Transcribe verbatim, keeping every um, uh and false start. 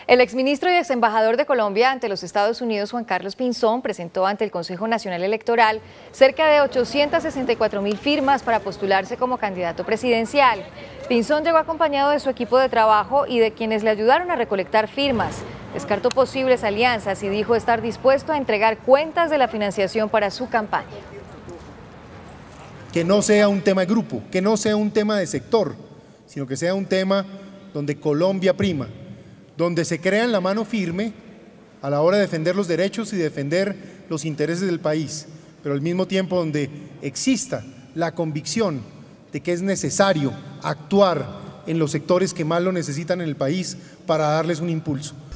El exministro y exembajador de Colombia ante los Estados Unidos, Juan Carlos Pinzón, presentó ante el Consejo Nacional Electoral cerca de ochocientas sesenta y cuatro mil firmas para postularse como candidato presidencial. Pinzón llegó acompañado de su equipo de trabajo y de quienes le ayudaron a recolectar firmas. Descartó posibles alianzas y dijo estar dispuesto a entregar cuentas de la financiación para su campaña. Que no sea un tema de grupo, que no sea un tema de sector, sino que sea un tema donde Colombia prima, donde se crea en la mano firme a la hora de defender los derechos y defender los intereses del país, pero al mismo tiempo donde exista la convicción de que es necesario actuar en los sectores que más lo necesitan en el país para darles un impulso.